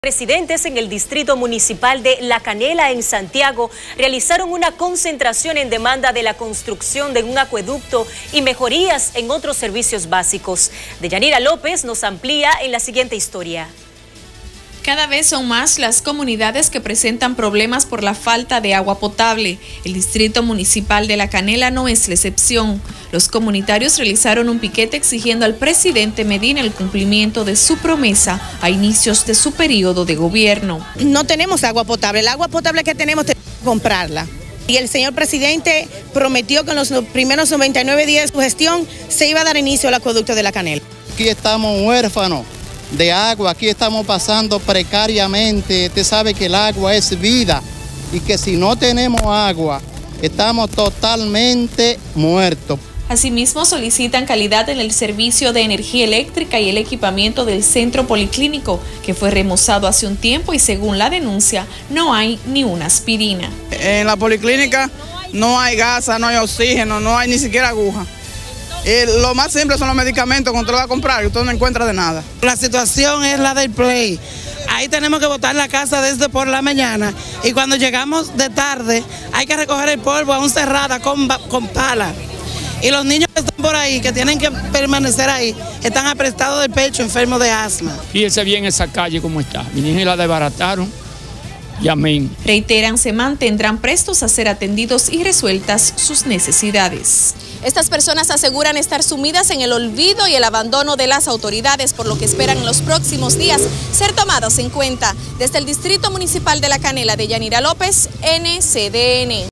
Residentes en el distrito municipal de La Canela, en Santiago, realizaron una concentración en demanda de la construcción de un acueducto y mejorías en otros servicios básicos. Deyanira López nos amplía en la siguiente historia. Cada vez son más las comunidades que presentan problemas por la falta de agua potable. El distrito municipal de La Canela no es la excepción. Los comunitarios realizaron un piquete exigiendo al presidente Medina el cumplimiento de su promesa a inicios de su periodo de gobierno. No tenemos agua potable, el agua potable que tenemos que comprarla. Y el señor presidente prometió que en los primeros 99 días de su gestión se iba a dar inicio al acueducto de La Canela. Aquí estamos huérfanos de agua, aquí estamos pasando precariamente. Usted sabe que el agua es vida y que si no tenemos agua estamos totalmente muertos. Asimismo, solicitan calidad en el servicio de energía eléctrica y el equipamiento del centro policlínico, que fue remozado hace un tiempo y según la denuncia no hay ni una aspirina. En la policlínica no hay gasa, no hay oxígeno, no hay ni siquiera aguja. Lo más simple son los medicamentos, cuando usted va a comprar y usted no encuentra de nada. La situación es la del play. Ahí tenemos que botar la casa desde por la mañana y cuando llegamos de tarde hay que recoger el polvo aún cerrada con pala. Y los niños que están por ahí, que tienen que permanecer ahí, están aprestados del pecho, enfermos de asma. Fíjense bien esa calle como está. Vinieron y la desbarataron. Y amén. Reiteran, se mantendrán prestos a ser atendidos y resueltas sus necesidades. Estas personas aseguran estar sumidas en el olvido y el abandono de las autoridades, por lo que esperan en los próximos días ser tomadas en cuenta. Desde el Distrito Municipal de La Canela, Deyanira López, NCDN.